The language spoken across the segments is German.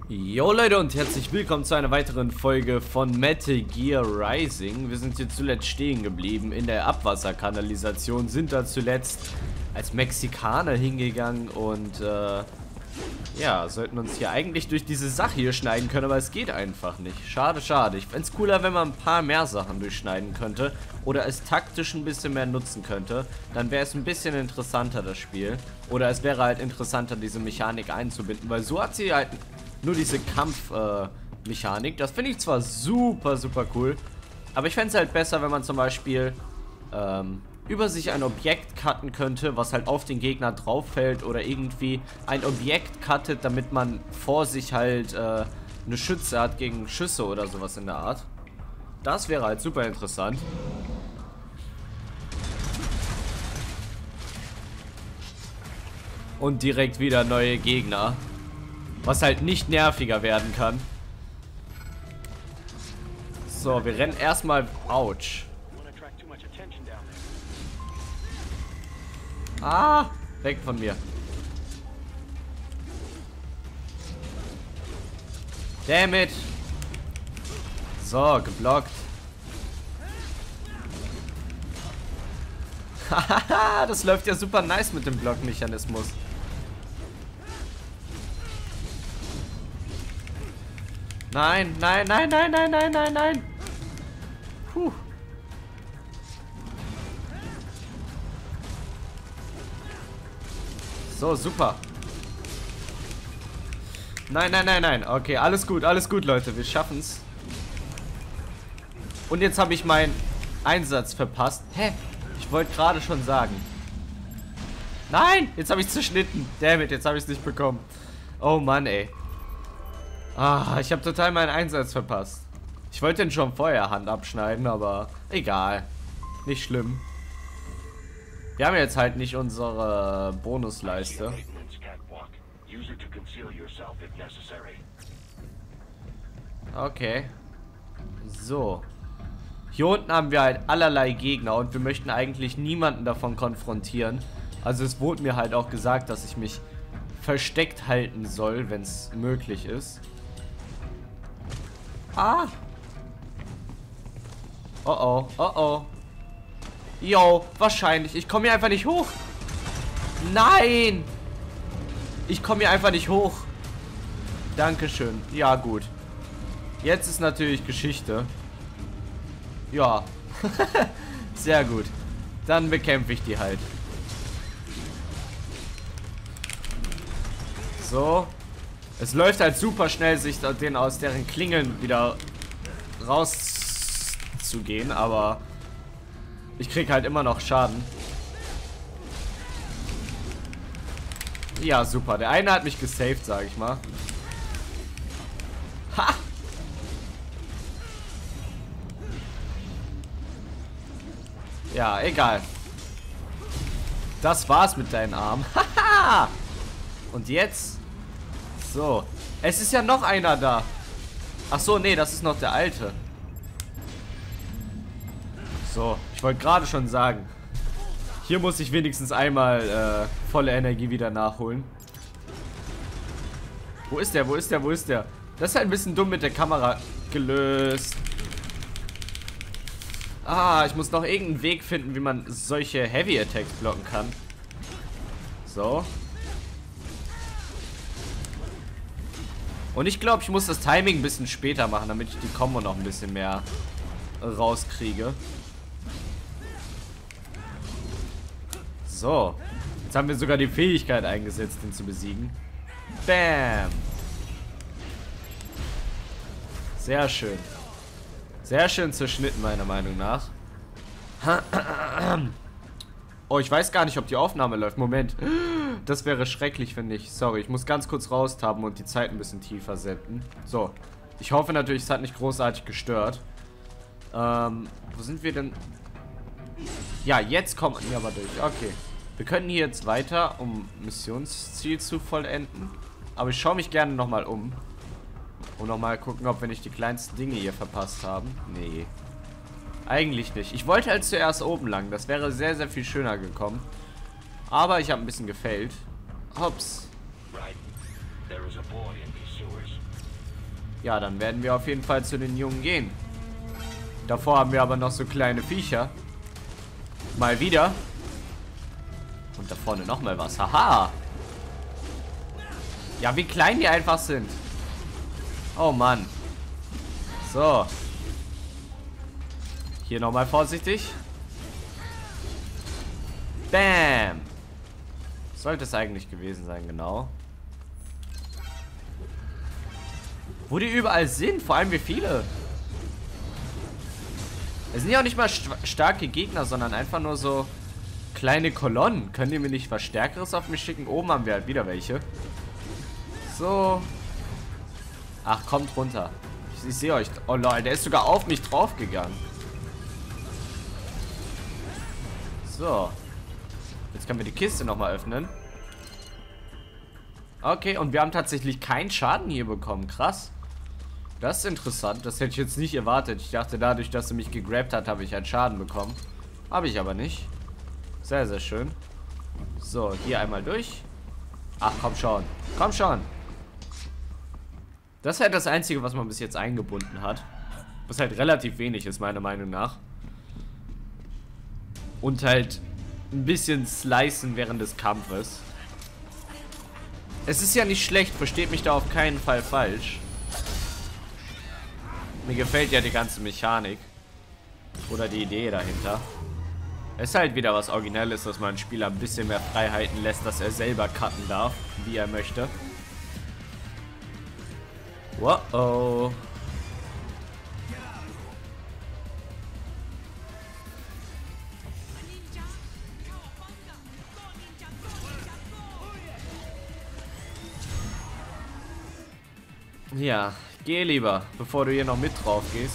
Jo Leute und herzlich willkommen zu einer weiteren Folge von Metal Gear Rising. Wir sind hier zuletzt stehen geblieben in der Abwasserkanalisation, sind da zuletzt als Mexikaner hingegangen und ja, sollten uns hier eigentlich durch diese Sache hier schneiden können, aber es geht einfach nicht. Schade, schade. Ich fände es cooler, wenn man ein paar mehr Sachen durchschneiden könnte oder es taktisch ein bisschen mehr nutzen könnte. Dann wäre es ein bisschen interessanter, das Spiel. Oder es wäre halt interessanter, diese Mechanik einzubinden, weil so hat sie halt nur diese Kampfmechanik. Das finde ich zwar super, super cool, aber ich fände es halt besser, wenn man zum Beispiel über sich ein Objekt cutten könnte, was halt auf den Gegner drauf fällt, oder irgendwie ein Objekt cuttet, damit man vor sich halt eine Schütze hat gegen Schüsse oder sowas in der Art. Das wäre halt super interessant. Und direkt wieder neue Gegner. Was halt nicht nerviger werden kann. So, wir rennen erstmal. Autsch. Ah, weg von mir. Damn it. So, geblockt. Hahaha, das läuft ja super nice mit dem Blockmechanismus. Nein, nein, nein, nein, nein, nein, nein, nein. Puh. So, super. Nein, nein, nein, nein. Okay, alles gut, Leute. Wir schaffen's. Und jetzt habe ich meinen Einsatz verpasst. Hä? Ich wollte gerade schon sagen. Nein, jetzt habe ich zerschnitten. Dammit, jetzt habe ich es nicht bekommen. Oh Mann, ey. Ah, ich habe total meinen Einsatz verpasst. Ich wollte den schon vorher Hand abschneiden, aber egal. Nicht schlimm. Wir haben jetzt halt nicht unsere Bonusleiste. Okay. So. Hier unten haben wir halt allerlei Gegner und wir möchten eigentlich niemanden davon konfrontieren. Also es wurde mir halt auch gesagt, dass ich mich versteckt halten soll, wenn es möglich ist. Ah! Oh oh, oh oh. Yo, wahrscheinlich. Ich komme hier einfach nicht hoch. Nein! Ich komme hier einfach nicht hoch. Dankeschön. Ja, gut. Jetzt ist natürlich Geschichte. Ja. Sehr gut. Dann bekämpfe ich die halt. So. Es läuft halt super schnell, sich den aus deren Klingeln wieder rauszugehen, aber ich krieg halt immer noch Schaden. Ja, super. Der eine hat mich gesaved, sag ich mal. Ha! Ja, egal. Das war's mit deinen Armen. Haha! Und jetzt? So. Es ist ja noch einer da. Ach so, nee, das ist noch der alte. So, ich wollte gerade schon sagen. Hier muss ich wenigstens einmal volle Energie wieder nachholen. Wo ist der? Wo ist der? Wo ist der? Das ist halt ein bisschen dumm mit der Kamera gelöst. Ah, ich muss noch irgendeinen Weg finden, wie man solche Heavy Attacks blocken kann. So. Und ich glaube, ich muss das Timing ein bisschen später machen, damit ich die Combo noch ein bisschen mehr rauskriege. So. Jetzt haben wir sogar die Fähigkeit eingesetzt, ihn zu besiegen. Bam. Sehr schön. Sehr schön zerschnitten, meiner Meinung nach. Oh, ich weiß gar nicht, ob die Aufnahme läuft. Moment. Das wäre schrecklich, finde ich. Sorry, ich muss ganz kurz raustaben und die Zeit ein bisschen tiefer senden. So. Ich hoffe natürlich, es hat nicht großartig gestört. Wo sind wir denn? Ja, jetzt kommen wir aber durch. Okay. Wir können hier jetzt weiter, um Missionsziel zu vollenden. Aber ich schaue mich gerne nochmal um. Und nochmal gucken, ob wir nicht die kleinsten Dinge hier verpasst haben. Nee. Eigentlich nicht. Ich wollte halt zuerst oben lang. Das wäre sehr, sehr viel schöner gekommen. Aber ich habe ein bisschen gefailt. Hops. Ja, dann werden wir auf jeden Fall zu den Jungen gehen. Davor haben wir aber noch so kleine Viecher. Mal wieder. Und da vorne nochmal was. Haha. Ja, wie klein die einfach sind. Oh Mann. So. Hier nochmal vorsichtig. Bam. Sollte es eigentlich gewesen sein, genau. Wo die überall sind, vor allem wie viele. Es sind ja auch nicht mal starke Gegner, sondern einfach nur so kleine Kolonnen. Könnt ihr mir nicht was Stärkeres auf mich schicken? Oben haben wir halt wieder welche. So. Ach, kommt runter. Ich sehe euch. Oh Leute, der ist sogar auf mich draufgegangen. So. Jetzt können wir die Kiste nochmal öffnen. Okay, und wir haben tatsächlich keinen Schaden hier bekommen. Krass. Das ist interessant. Das hätte ich jetzt nicht erwartet. Ich dachte, dadurch, dass er mich gegrabt hat, habe ich einen Schaden bekommen. Habe ich aber nicht. Sehr, sehr schön. So, hier einmal durch. Ach, komm schon. Komm schon. Das ist halt das Einzige, was man bis jetzt eingebunden hat. Was halt relativ wenig ist, meiner Meinung nach. Und halt ein bisschen slicen während des Kampfes. Es ist ja nicht schlecht, versteht mich da auf keinen Fall falsch. Mir gefällt ja die ganze Mechanik. Oder die Idee dahinter. Es ist halt wieder was Originelles, dass man einen Spieler ein bisschen mehr Freiheiten lässt, dass er selber cutten darf, wie er möchte. Wow. Ja, geh lieber, bevor du hier noch mit drauf gehst.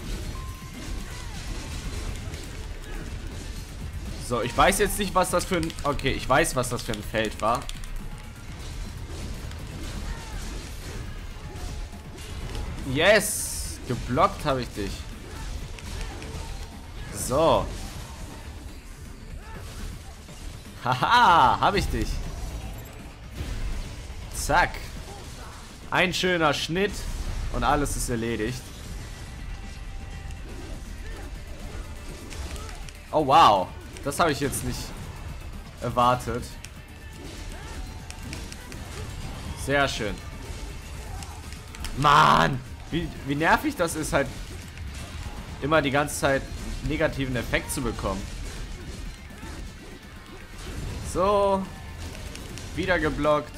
So, ich weiß jetzt nicht, was das für ein... Okay, ich weiß, was das für ein Feld war. Yes! Geblockt habe ich dich. So. Haha, habe ich dich. Zack. Ein schöner Schnitt und alles ist erledigt. Oh wow, das habe ich jetzt nicht erwartet. Sehr schön. Mann, wie nervig das ist, halt immer die ganze Zeit negativen Effekt zu bekommen. So, wieder geblockt.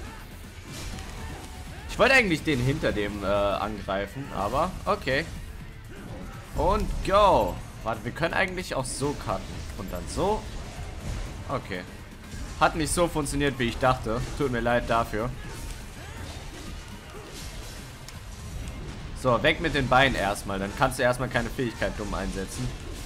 Ich wollte eigentlich den hinter dem angreifen, aber okay. Und go. Warte, wir können eigentlich auch so cutten. Und dann so. Okay. Hat nicht so funktioniert, wie ich dachte. Tut mir leid dafür. So, weg mit den Beinen erstmal. Dann kannst du erstmal keine Fähigkeit dumm einsetzen.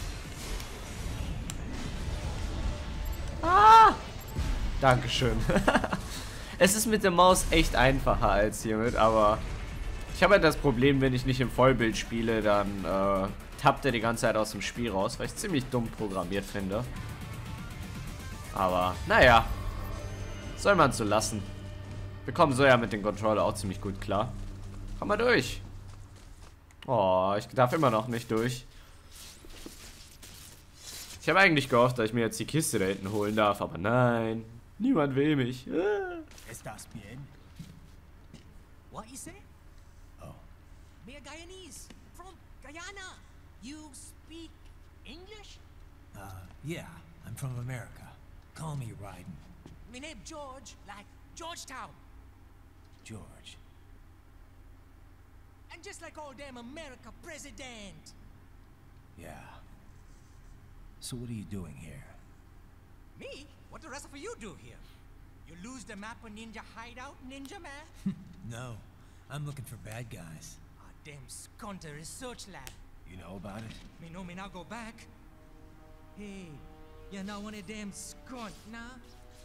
Ah! Dankeschön. Es ist mit der Maus echt einfacher als hiermit, aber ich habe halt das Problem, wenn ich nicht im Vollbild spiele, dann tappt er die ganze Zeit aus dem Spiel raus, weil ich es ziemlich dumm programmiert finde. Aber, naja, soll man so lassen. Wir kommen so ja mit dem Controller auch ziemlich gut klar. Komm mal durch. Oh, ich darf immer noch nicht durch. Ich habe eigentlich gehofft, dass ich mir jetzt die Kiste da hinten holen darf, aber nein. Niemand will mich. ¿Estás bien? What you say? Oh, Me a Guyanese from Guyana. You speak English? yeah, I'm from America. Call me Ryden. Me name George, like Georgetown. George. And just like all damn America president. Yeah. So what are you doing here? Me? What the rest of you do here? You lose the map of Ninja Hideout, Ninja Man? No, I'm looking for bad guys. Ah, damn Skunter research lab. You know about it? Me know me now go back. Hey, you're not one of them skunt, nah?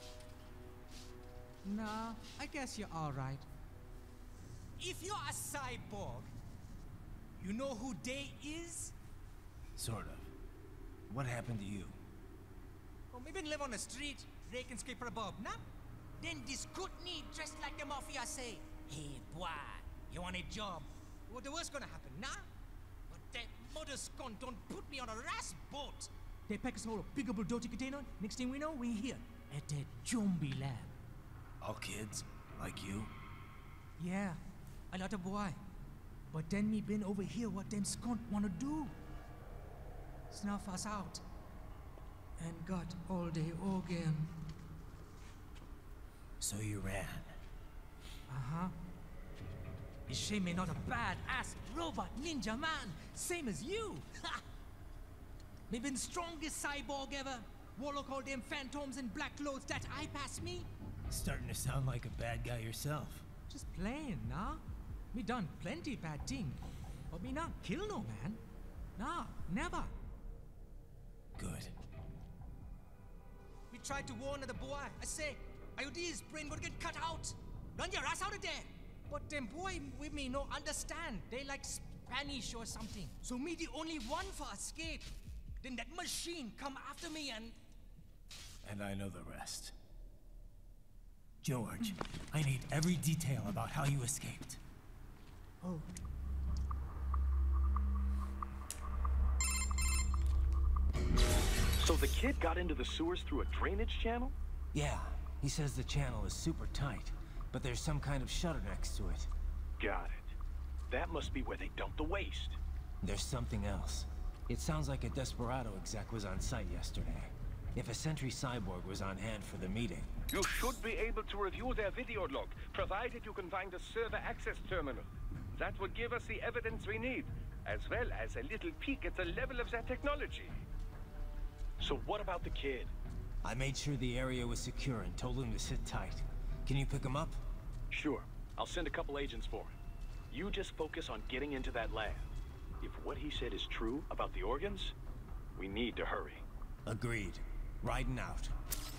Nah, I guess you're alright. If you're a cyborg, you know who Day is? Sort of. What happened to you? Oh, maybe live on the street, rake and scrape for a bob, nah? Then this good need dressed like the mafia say, hey boy, you want a job? what the worst gonna happen, nah? But that mother scum don't put me on a ras boat. They pack us all a big old dirty container. Next thing we know, we here at that zombie lab. All kids, like you? Yeah, a lot of boy. But then me been over here what them skunk wanna do. Snuff us out. And got all the organ. So you ran. Uh-huh. Is she me not a bad-ass robot ninja man, same as you? Ha! Me been strongest cyborg ever. Warlock all them phantoms in black clothes that eye pass me. Starting to sound like a bad guy yourself. Just playing, nah? Me done plenty bad thing. But me not kill no man. Nah, never. Good. We tried to warn the boy. I say, IOD's brain gonna get cut out. Run your ass out of there. But them boy with me no understand. They like Spanish or something. So me the only one for escape. Then that machine come after me and... And I know the rest. George, I need every detail about how you escaped. Oh. So the kid got into the sewers through a drainage channel? Yeah, he says the channel is super tight, but there's some kind of shutter next to it. Got it. That must be where they dump the waste. There's something else. It sounds like a Desperado exec was on site yesterday. If a Sentry Cyborg was on hand for the meeting. You should be able to review their video log, provided you can find a server access terminal. That would give us the evidence we need, as well as a little peek at the level of their technology. So what about the kid? I made sure the area was secure and told him to sit tight. Can you pick him up? Sure. I'll send a couple agents for him. You just focus on getting into that lab. If what he said is true about the organs, we need to hurry. Agreed. Riding out.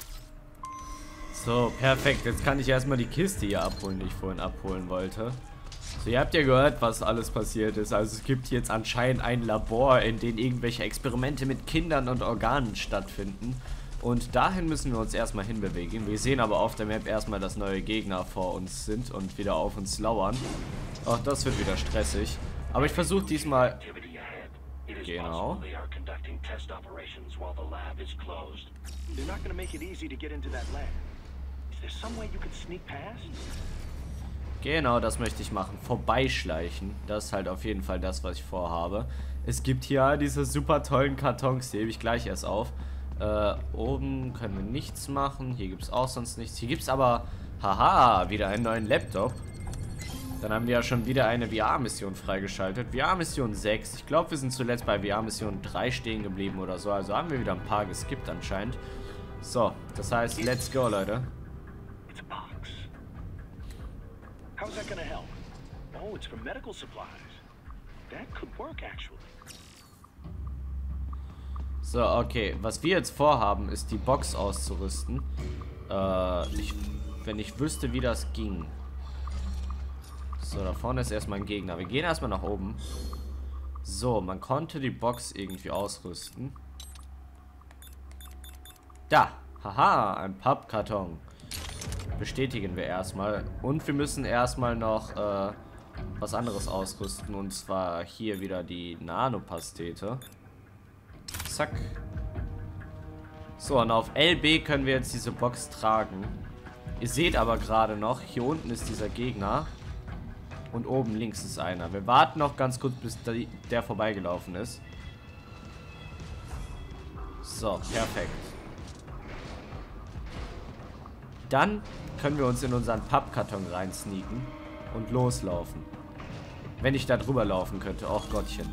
So, perfekt. Jetzt kann ich erstmal die Kiste hier abholen, die ich vorhin abholen wollte. So, ihr habt ja gehört, was alles passiert ist. Also es gibt jetzt anscheinend ein Labor, in dem irgendwelche Experimente mit Kindern und Organen stattfinden. Und dahin müssen wir uns erstmal hinbewegen. Wir sehen aber auf der Map erstmal, dass neue Gegner vor uns sind und wieder auf uns lauern. Ach, das wird wieder stressig. Aber ich versuche diesmal... Genau. They're not gonna make it easy to get into that lab. Is there some way you could sneak past? Genau, das möchte ich machen. Vorbeischleichen. Das ist halt auf jeden Fall das, was ich vorhabe. Es gibt hier diese super tollen Kartons. Die hebe ich gleich erst auf. Oben können wir nichts machen. Hier gibt es auch sonst nichts. Hier gibt es aber, haha, wieder einen neuen Laptop. Dann haben wir ja schon wieder eine VR-Mission freigeschaltet. VR-Mission 6. Ich glaube, wir sind zuletzt bei VR-Mission 3 stehen geblieben oder so. Also haben wir wieder ein paar geskippt anscheinend. So, das heißt, let's go, Leute. It's a box. How's that gonna help? Oh, it's for medical supplies. That could work, actually. So, okay. Was wir jetzt vorhaben, ist die Box auszurüsten. Wenn ich wüsste, wie das ging. So, da vorne ist erstmal ein Gegner. Wir gehen erstmal nach oben. So, man konnte die Box irgendwie ausrüsten. Da. Haha, ein Pappkarton. Bestätigen wir erstmal. Und wir müssen erstmal noch was anderes ausrüsten. Und zwar hier wieder die Nanopastete. Zack. So, und auf LB können wir jetzt diese Box tragen. Ihr seht aber gerade noch, hier unten ist dieser Gegner. Und oben links ist einer. Wir warten noch ganz kurz, bis der vorbeigelaufen ist. So, perfekt. Dann können wir uns in unseren Pappkarton reinsneaken und loslaufen. Wenn ich da drüber laufen könnte. Och Gottchen.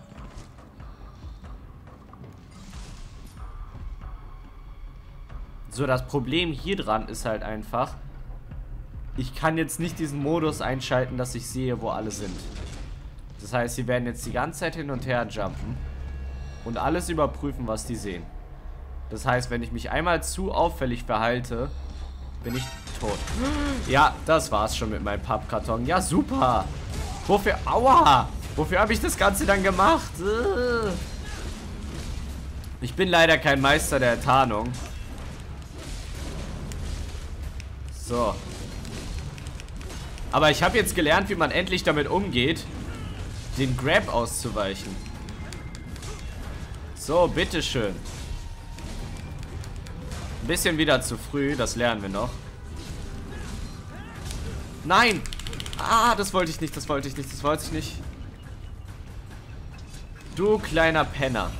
So, das Problem hier dran ist halt einfach, ich kann jetzt nicht diesen Modus einschalten, dass ich sehe, wo alle sind. Das heißt, sie werden jetzt die ganze Zeit hin und her jumpen und alles überprüfen, was die sehen. Das heißt, wenn ich mich einmal zu auffällig verhalte, bin ich tot. Ja, das war's schon mit meinem Pappkarton. Ja, super. Wofür? Aua! Wofür habe ich das Ganze dann gemacht? Ich bin leider kein Meister der Tarnung. So. Aber ich habe jetzt gelernt, wie man endlich damit umgeht, den Grab auszuweichen. So, bitteschön. Ein bisschen wieder zu früh, das lernen wir noch. Nein! Ah, das wollte ich nicht, das wollte ich nicht, das wollte ich nicht. Du kleiner Penner.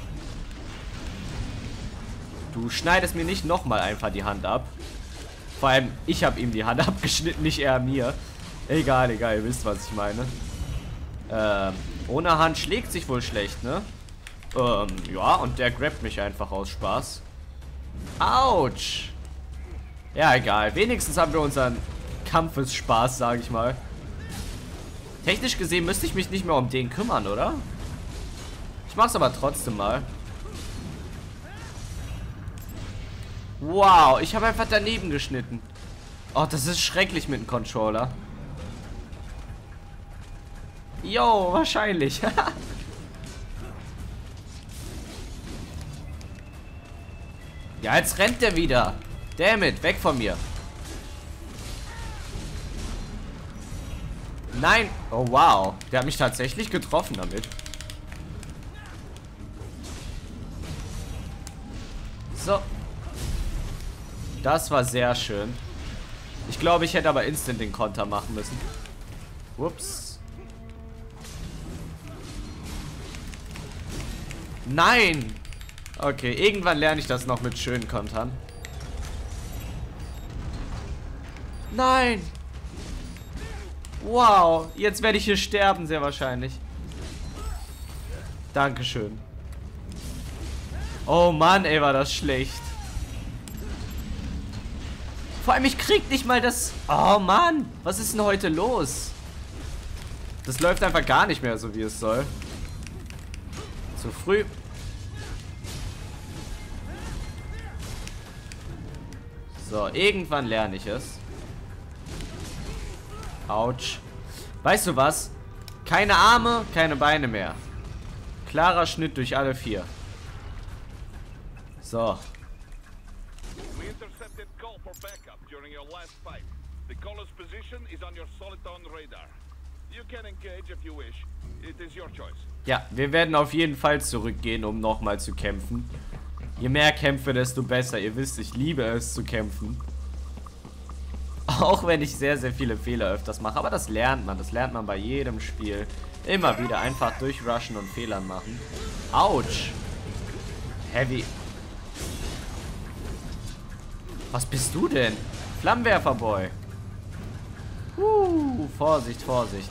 Du schneidest mir nicht nochmal einfach die Hand ab. Vor allem, ich habe ihm die Hand abgeschnitten, nicht er mir. Egal, egal, ihr wisst, was ich meine. Ohne Hand schlägt sich wohl schlecht, ne? Ja, und der grabt mich einfach aus Spaß. Autsch! Ja, egal. Wenigstens haben wir unseren Kampfesspaß, sage ich mal. Technisch gesehen müsste ich mich nicht mehr um den kümmern, oder? Ich mach's aber trotzdem mal. Wow, ich habe einfach daneben geschnitten. Oh, das ist schrecklich mit dem Controller. Jo, wahrscheinlich. Ja, jetzt rennt der wieder. Damn it, weg von mir. Nein. Oh, wow. Der hat mich tatsächlich getroffen damit. So. Das war sehr schön. Ich glaube, ich hätte aber instant den Konter machen müssen. Ups. Nein. Okay, irgendwann lerne ich das noch mit schönen Kontern. Nein. Wow, jetzt werde ich hier sterben, sehr wahrscheinlich. Dankeschön. Oh Mann, ey, war das schlecht. Vor allem, ich krieg nicht mal das... Oh Mann, was ist denn heute los? Das läuft einfach gar nicht mehr so, wie es soll. Zu früh. So, irgendwann lerne ich es. Autsch. Weißt du was? Keine Arme, keine Beine mehr. Klarer Schnitt durch alle 4. So. We intercepted call for backup during your last fight. The caller's position is on your Soliton radar. You can engage if you wish. It is your choice. Ja, wir werden auf jeden Fall zurückgehen, um nochmal zu kämpfen. Je mehr Kämpfe, desto besser. Ihr wisst, ich liebe es zu kämpfen. Auch wenn ich sehr, sehr viele Fehler öfters mache. Aber das lernt man. Das lernt man bei jedem Spiel. Immer wieder einfach durchrushen und Fehlern machen. Autsch. Heavy. Was bist du denn? Flammenwerfer-Boy. Vorsicht, Vorsicht.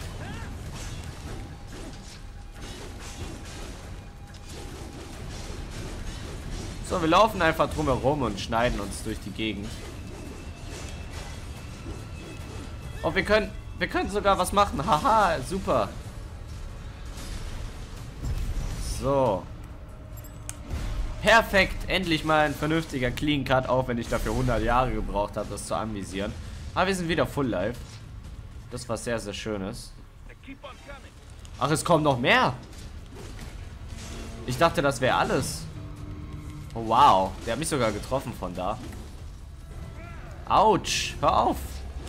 So, wir laufen einfach drumherum und schneiden uns durch die Gegend. Oh, wir können sogar was machen. Haha, super. So. Perfekt. Endlich mal ein vernünftiger Clean Cut, auch wenn ich dafür 100 Jahre gebraucht habe, das zu anvisieren. Aber wir sind wieder Full Life. Das war sehr, sehr Schönes. Ach, es kommt noch mehr. Ich dachte, das wäre alles. Oh, wow. Der hat mich sogar getroffen von da. Autsch. Hör auf.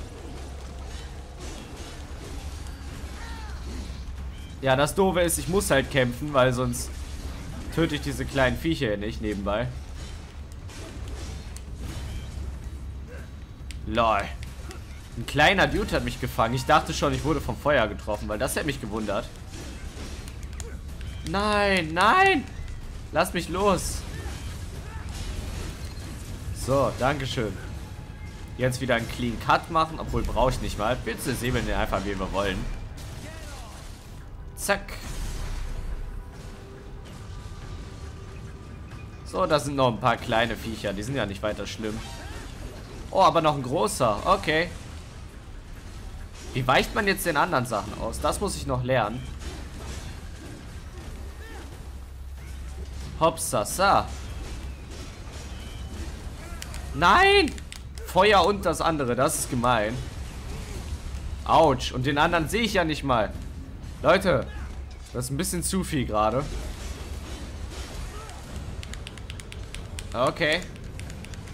Ja, das Doofe ist, ich muss halt kämpfen, weil sonst töte ich diese kleinen Viecher hier nicht nebenbei. Lol. Ein kleiner Dude hat mich gefangen. Ich dachte schon, ich wurde vom Feuer getroffen, weil das hätte mich gewundert. Nein, nein. Lass mich los. So, dankeschön. Jetzt wieder einen Clean Cut machen, obwohl brauche ich nicht mal. Bitte säbeln den einfach, wie wir wollen. Zack. So, da sind noch ein paar kleine Viecher. Die sind ja nicht weiter schlimm. Oh, aber noch ein großer. Okay. Wie weicht man jetzt den anderen Sachen aus? Das muss ich noch lernen. Hopsasa. Nein! Feuer und das andere. Das ist gemein. Autsch. Und den anderen sehe ich ja nicht mal. Leute, das ist ein bisschen zu viel gerade. Okay.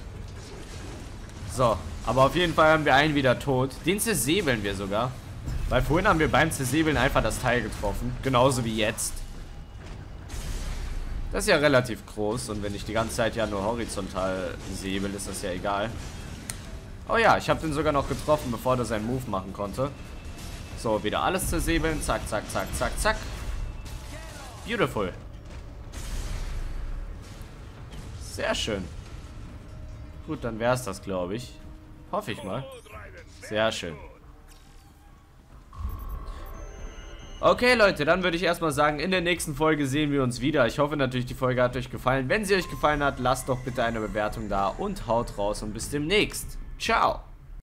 So, aber auf jeden Fall haben wir einen wieder tot. Den zersäbeln wir sogar. Weil vorhin haben wir beim Zersäbeln einfach das Teil getroffen. Genauso wie jetzt. Das ist ja relativ groß. Und wenn ich die ganze Zeit ja nur horizontal säbel, ist das ja egal. Oh ja, ich habe den sogar noch getroffen, bevor der seinen Move machen konnte. So, wieder alles zersäbeln. Zack, zack, zack, zack, zack. Beautiful. Sehr schön. Gut, dann wäre es das, glaube ich. Hoffe ich mal. Sehr schön. Okay, Leute, dann würde ich erstmal sagen, in der nächsten Folge sehen wir uns wieder. Ich hoffe natürlich, die Folge hat euch gefallen. Wenn sie euch gefallen hat, lasst doch bitte eine Bewertung da und haut raus und bis demnächst. Ciao.